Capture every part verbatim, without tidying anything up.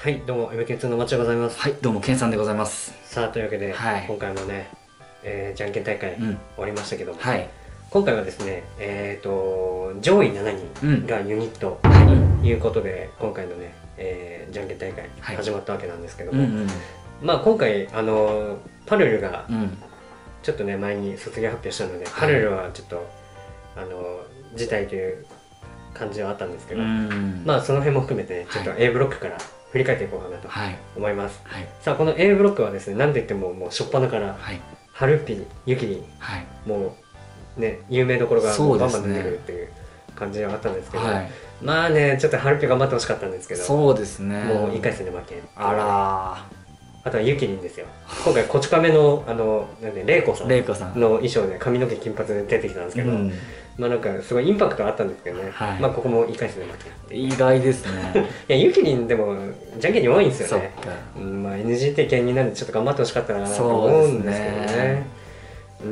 はい、どうも エムケーツー の町でございます。 はい、どうもケンさんでございます。 さあ、というわけで、 はい、 今回もね、えー、じゃんけん大会、うん、終わりましたけども、 はい、 今回はですね、えーと上位しちにんがユニットということで、うん、今回のね、えー、じゃんけん大会始まったわけなんですけども、はい、うんうん、まあ今回あのパルルがちょっとね前に卒業発表したので、はい、パルルはちょっとあの辞退という感じはあったんですけど、まあその辺も含めて、ね、ちょっと A ブロックから振り返っていこうかなと思います。はいはい、さあこの A ブロックはですね、なんといってももう初っ端から、はい、ハルピ、ユキリン、はい、もうね有名どころがバンバン出てくるっていう感じではあったんですけど、はい、まあねちょっとハルピ頑張ってほしかったんですけど、 そうですね、 もういっかい戦で負け。 あらあとはユキリンですよ。今回こち亀のあのなんでレイコさんの衣装で髪の毛金髪で出てきたんですけど、うん、まあなんかすごいインパクトあったんですけどね、はい、まあここもいっかい戦で負け。 意外ですね。 いやユキリンでもじゃんけん弱いんですよね。うん、まあ エヌジーティー 兼任なんでちょっと頑張ってほしかったなと思うんですけどね。うん、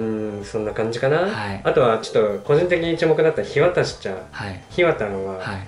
そんな感じかな。はい、あとはちょっと個人的に注目だった日渡しちゃん、はい、日渡のは、はい、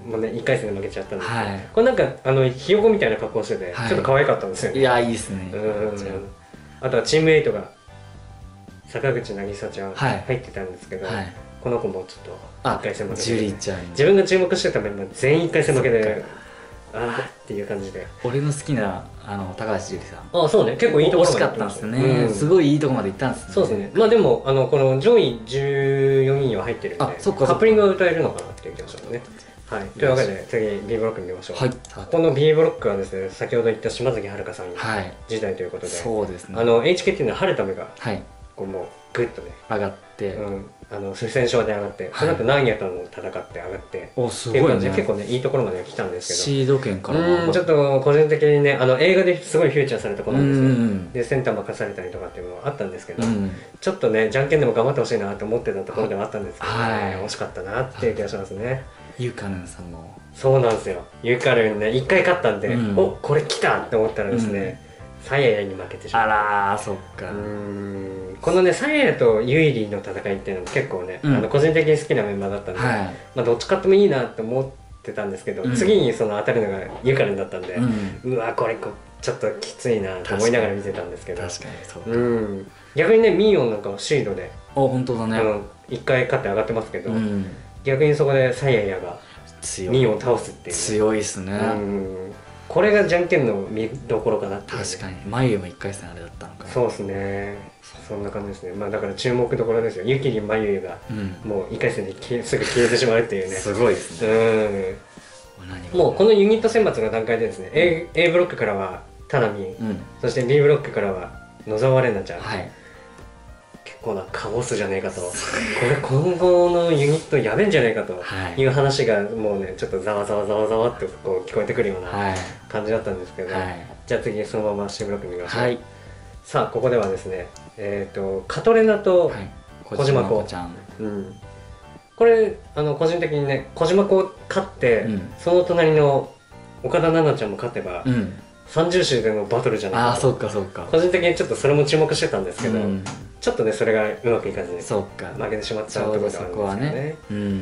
もうねいっかい戦で負けちゃったんですけど、はい、これなんかあのひよこみたいな格好してて、はい、ちょっと可愛かったんですよね。 いやいいですね。うん、 あとはチームエイトが坂口渚ちゃん入ってたんですけど、はい、この子もちょっといっかい戦負けて、ね、自分が注目してたメンバー全員いっかい戦負けで、あーっていう感じで。 俺の好きなあの高橋樹里さん、あそうね、結構いいところまで惜しかったんですね、うん、すごいいいところまで行ったんですね。 そうですね。まあでもあのこの上位じゅうよにんは入ってるんで、カップリングが歌えるのかなっていう気がしますね。はい、というわけで次 B ブロック見ましょう。はい、この B ブロックはですね、先ほど言った島崎遥さん時代ということで、 そうですね、 あの エイチケーティー の春ためがこうもうグッとね上がって、 うん、あの不戦勝で上がって、その後ナンヤとも戦って上がって、 おすごいね、 結構ねいいところまで来たんですけど、 シード権からうんちょっと個人的にねあの映画ですごいフューチャーされた子なんですよ。でセンター任されたりとかっていうのはあったんですけど、ちょっとねじゃんけんでも頑張ってほしいなと思ってたところではあったんですけどね、惜しかったなっていう気がしますね。 ユカルンさんもそうなんですよ。ユカルンねいっかい勝ったんで、おこれ来たって思ったらですね、サヤヤに負けてしまった。 あらそっか。 うんこのねサヤヤとユイリの戦いっていうのも結構ね、うん、あの個人的に好きなメンバーだったんで、はい、まあどっち勝ってもいいなって思ってたんですけど、うん、次にその当たるのがユカルンだったんで、うん、うわこれこちょっときついなと思いながら見てたんですけど、 確かにそうか、 うん、逆にねミーヨンなんかはシードであ本当だね、 いっかい勝って上がってますけど、うん、逆にそこでサヤヤがミーヨンを倒すっていう、ね、 強いですね。 うんこれがじゃんけんの見どころかなっていう、ね、 確かに眉もいっかい戦あれだったのかな。 そうですね、そんな感じですね。まあだから注目どころですよ。ユキリン眉がもういっかい戦ですぐ消えてしまうっていうね。 すごいですね。 うんもうこのユニット選抜の段階でですね、うん、A, A ブロックからはタナミン、うん、そして B ブロックからは野沢玲奈ちゃん、はい、結構なカオスじゃねえかとこれ今後のユニットやべえんじゃねえかという話がもうねちょっとざわざわざわざわってこう聞こえてくるような感じだったんですけど、はい、じゃあ次そのまま C ブロック見ましょう。はい、さあここではですねえっ、ー、とカトレナと小島子ちゃん、うん、これあの個人的にね小島子勝って、うん、その隣の岡田奈々ちゃんも勝てば、うんさんじゅう周でのバトルじゃないかと。 あそうかそうか。 個人的にちょっとそれも注目してたんですけど、うん、ちょっとねそれがうまくいかずに負けてしまったところがあるんですよね。うんうん、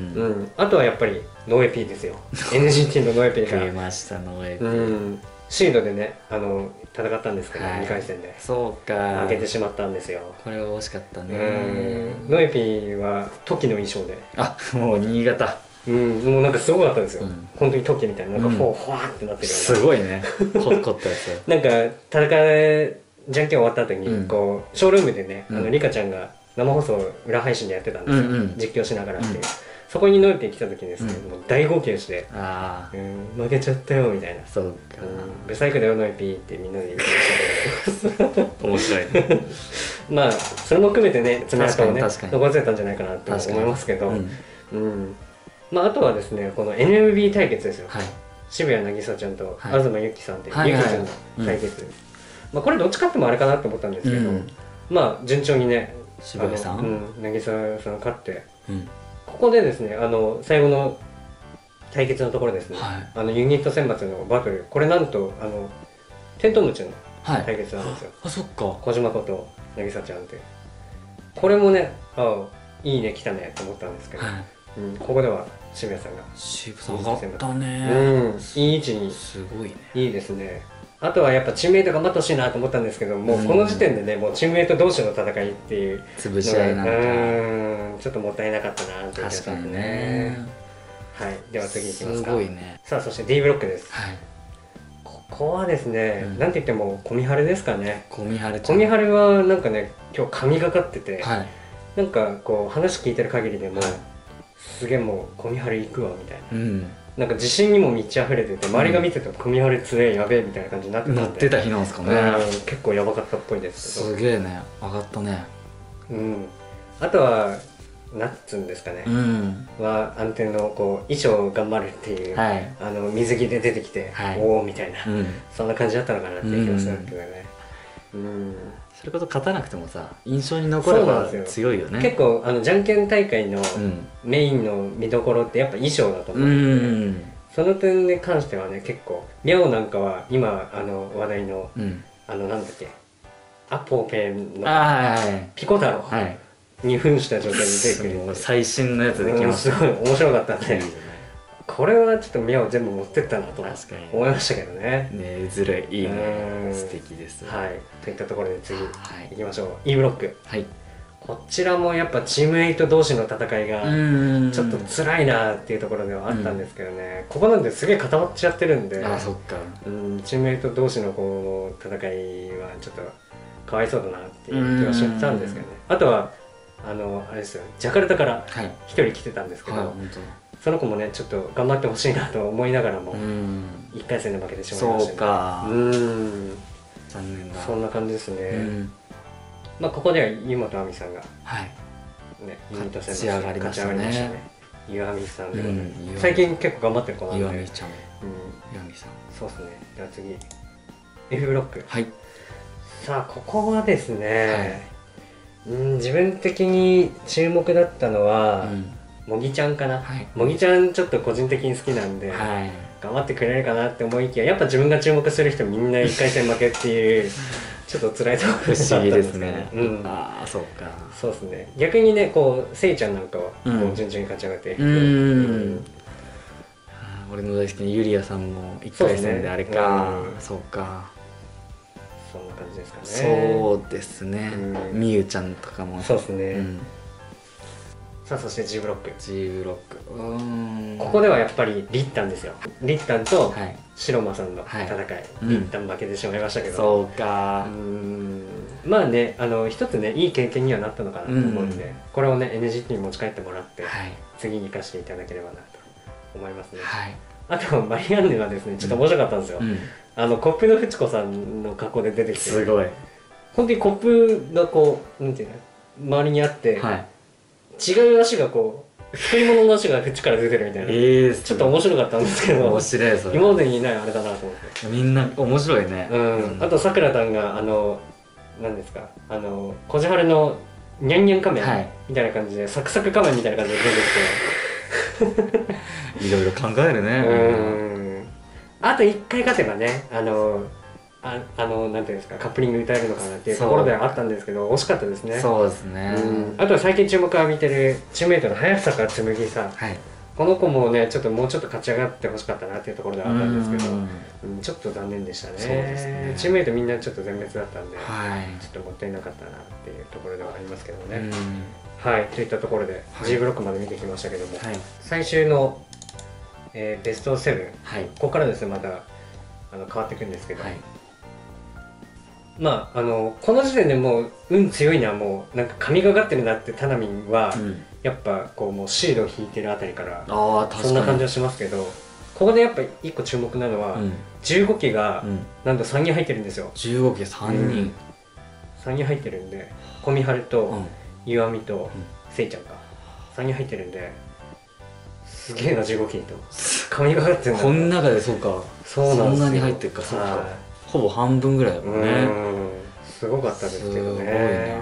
あとはやっぱりノーエピーですよ。エヌジーティー のノーエピーが出ましたノーエピー、 うん、シードでねあの戦ったんですけど、はい、にかい戦でそうか負けてしまったんですよ。 これは惜しかったね。 ノーエピーはトキの衣装で、 あもう新潟うん、もうなんかすごかったんですよ、うん、本当にトキみたいな、なんかフォーフォーってなってるような、 すごいね凝ったやつなんか戦いじゃんけん終わった後に、うん、こうショールームでね、うん、あのリカちゃんが生放送裏配信でやってたんですよ、うんうん、実況しながらっていう、うん、そこにノイピー来た時にですね、うん、もう大号泣してあ、うん、負けちゃったよみたいな、 そうか、 うん、ブサイクだよノイピーってみんなで言ってましたけど面白いねまあそれも含めてね爪痕をね残せたんじゃないかなと思いますけど、うん、うんまあ、あとはですねこの エヌエムビー 対決ですよ、はい、渋谷渚ちゃんと東由紀さんっていう、はい、ゆきちゃんの対決、うんまあ、これどっち勝ってもあれかなと思ったんですけど、うん、まあ順調にね渋谷さん、うん、 渚さん勝って、うん、ここでですねあの最後の対決のところですね、はい、あのユニット選抜のバトルこれなんとあのテントウムチの対決なんですよ、 はい、あそっか小島子と渚ちゃんってこれもねあいいね来たねと思ったんですけど、はいうん、ここでは渋谷さんが渋谷上がったね。 うん、いい位置に、 すごいね、 いいですね。あとはやっぱチームメイト頑張ってほしいなと思ったんですけど、もうこの時点でね、もうチームメイト同士の戦いっていう潰し合いなんか、 うんちょっともったいなかったなという気がします確かにね。 ね。 はい、では次いきますか。 すごいね。 さあそして D ブロックです。 はい、 ここはですね、 うん、 なんて言っても小見春ですかね。 小見春ちゃん、小見春はなんかね今日神がかってて、 はい、 なんかこう話聞いてる限りでも、 はい、 すげえもう小見春行くわみたいな、 うん、 なんか自信にも満ち溢れてて、周りが見てても小見春強えやべえみたいな感じになってたんで、 乗ってた日なんですかね。 結構やばかったっぽいですけど。 すげえね、上がったね。 うん、あとはナッツンですかね、 うん、 は安定のこう衣装頑張るっていう、 はい、 あの水着で出てきて、 はい、 おおみたいな、 うん、 そんな感じだったのかなっていう気がするんですけどね。うん、 それこそ勝たなくてもさ印象に残れば強いよね。 結構あのじゃんけん大会のメインの見どころってやっぱ衣装だと思うので、うん、その点に関してはね結構ミャオなんかは今あの話題の、うん、あのなんだっけアポペンのピコ太郎に扮した状態で出てくる、 はい、最新のやつできました。 すごい面白かったんで、これはちょっとミャオ全部持ってったなと思いましたけどね。 ね、ずるい、いいね、素敵です。 はい、といったところで次いきましょう。E ブロック、 はい、 こちらもやっぱチームメイト同士の戦いがちょっと辛いなっていうところではあったんですけどね、ここなんですげえ固まっちゃってるんで、 あ、そっか、 うん、チームメイト同士のこう戦いはちょっとかわいそうだなっていう気はしたんですけどね。あとはあのあれですよ、ジャカルタから一人来てたんですけど、はいはい、その子もねちょっと頑張ってほしいなと思いながらもいっかい戦で負けてしまいましたね。 そうか、うん、残念だ。 そんな感じですね。うん、まあここでは湯本亜美さんが、 はい、 ね、ユニット戦勝ち上がりましたね。 湯亜美さんでございます。最近結構頑張ってる子なんで。 湯亜美ちゃん、湯亜美さん。 そうですね。では次 F ブロック。 はい。 さあここはですね、はい、うん自分的に注目だったのは、うん、もぎちゃんかな、はい、もぎちゃんちょっと個人的に好きなんで、はい、頑張ってくれるかなって思いきや、やっぱ自分が注目する人みんないっかい戦負けっていうちょっと辛いところ不思議ですね。 うん、 ああそうか。 そうですね。逆にねこうせいちゃんなんかはもう順々に勝ち上がっていく、うん、 俺の大好きなゆりやさんもいっかい戦であれか、そうか、 そんな感じですかね。 そうですね。みゆちゃんとかも。 そうですね。さあそして G ブロック。 G ブロック。うん。 ここではやっぱりリッタンですよ。リッタンと白間さんの戦い。リッタン負けてしまいましたけど。 そうか。 うん。まあね、あの一つねいい経験にはなったのかなと思うんで、これをね エヌジーティー に持ち帰ってもらって次に生かしていただければなと思いますね。はい。あとマリアンヌはですねちょっと面白かったんですよ。あのコップのフチコさんの格好で出てきて、 すごい本当にコップがこうなんていうの周りにあって、はい、違う足がこう太いものの足が縁から出てるみたいな、えー、ちょっと面白かったんですけど、 面白いそれ今までにいないあれだなと思って。 みんな面白いね。 うん、うん、あとさくらたんがあの何ですか、あのこじはるのニャンニャン仮面みたいな感じで、はい、サクサク仮面みたいな感じで出てきていろいろ考えるね。 うん、あといっかい勝てばね、あのああのなんていうんですか、カップリング歌えるのかなっていうところではあったんですけど、惜しかったですね。 そうですね。 うん、あとは最近注目を浴びてるチームメイトの早坂つむぎさん、はい、この子もねちょっともうちょっと勝ち上がってほしかったなっていうところではあったんですけど、うんうん、ちょっと残念でしたね。そうですね。チームメイトみんなちょっと全滅だったんで、はい、ちょっともったいなかったなっていうところではありますけどね。はい、といったところで G ブロックまで見てきましたけども、はい、最終のえー、ベストセブン、はい、ここからですねまたあの変わっていくんですけど、はい、まああのこの時点でもう運強いのはもうなんか神がかってるなってタナミンは、うん、やっぱこうもうシードを引いてるあたりからそんな感じはしますけど、ここでやっぱ一個注目なのは、うん、じゅうごきがなんとさんにん入ってるんですよ。 じゅうごきさんにん、うん、 さんにん入ってるんで、小見春と湯あみとせいちゃんかさんにん入ってるんで。すげえなじゅうごきと神がかってんだ。 この中でそうか、 そうなんですよ。 そんなに入ってるか。そうか、ほぼ半分ぐらいだもんね。 すごかったですけどね。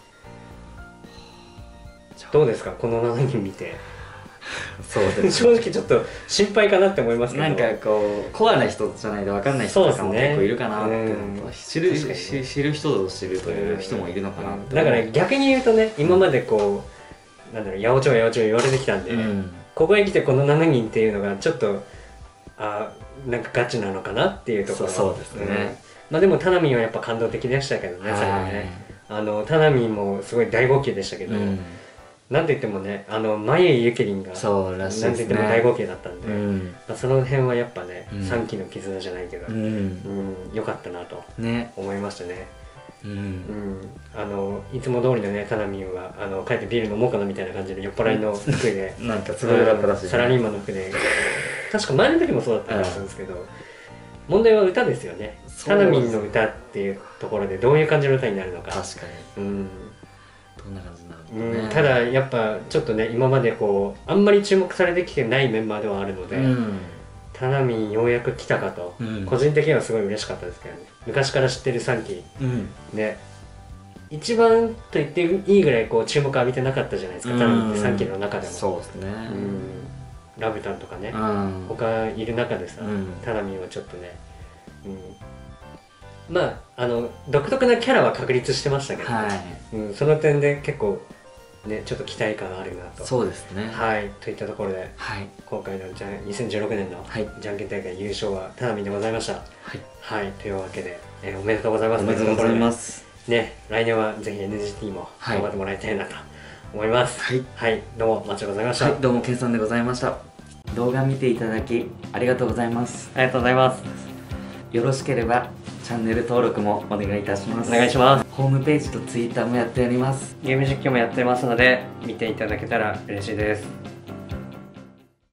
どうですかこのななにん見て。 そうです、 正直ちょっと心配かなって思いますけど、 なんかこうコアな人じゃないと分かんない人とかも結構いるかなって、知る知る人ぞ知るという人もいるのかなって。 だから逆に言うとね、今までこうなんだろう八百長八百長言われてきたんで、 ここへ来てこのななにんっていうのがちょっとあなんかガチなのかなっていうところ。 そうですね、うん、 まあでもタナミンはやっぱ感動的でしたけどね、最後ね。あのタナミンもすごい大号泣でしたけど、うん、なんて言ってもね、あのマユゆけりんがそうらしいですね、 なんて言っても大号泣だったんで、うん、まあ、その辺はやっぱね、 うん、 さんきの絆じゃないけど、うん、うん、よかったなと思いましたね。うん、うん、あのいつも通りのねタナミンはあの帰ってビール飲もうかなみたいな感じで酔っ払いの服でなんかすごい良かったらしい、 サラリーマンの服で確か前の時もそうだった気がするんですけど、問題は歌ですよね。タナミンの歌っていうところでどういう感じの歌になるのか。 確かに、うん、どんな感じになるのかね、 うん、ただやっぱちょっとね今までこうあんまり注目されてきてないメンバーではあるので、うん、タナミンようやく来たかと、うん、個人的にはすごい嬉しかったですけどね。昔から知ってるさんき、うん、ね一番と言っていいぐらいこう注目浴びてなかったじゃないですか、タナミンってさんきの中でも。 そうですね、 うん、ラブタンとかね、うん、他いる中でさ、うん、タナミンはちょっとね、うん、まああの独特なキャラは確立してましたけど、ね、はい、うん、その点で結構ねちょっと期待感あるなと。 そうですね、 はいといったところで、はい、今回のじゃにせんじゅうろくねんのじゃんけん大会優勝はタナミンでございました。はい、はい、というわけで、えー、おめでとうございます。 おめでとうございます。 ね、来年はぜひ エヌジーティー も頑張ってもらいたいなと思います。はい、はい、どうもマッチでございました。はい、 どうもケンさんでございました。動画見ていただきありがとうございます。 ありがとうございます。 よろしければチャンネル登録もお願いいたします。 お願いします。 ホームページとツイッターもやっております。 ゲーム実況もやってますので見ていただけたら嬉しいです。